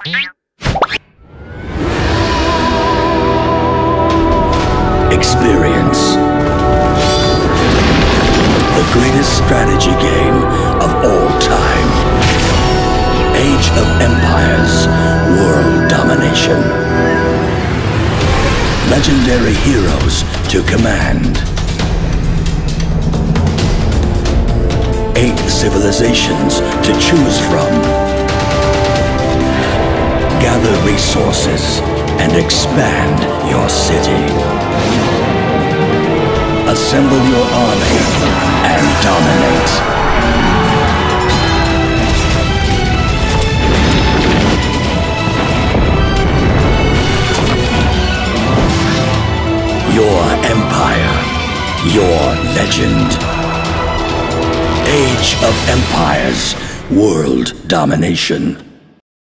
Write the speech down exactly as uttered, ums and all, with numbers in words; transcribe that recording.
Experience the greatest strategy game of all time. Age of Empires, World Domination. Legendary heroes to command. Eight civilizations to choose from. Gather resources and expand your city. Assemble your army and dominate. Your empire, your legend. Age of Empires, World Domination.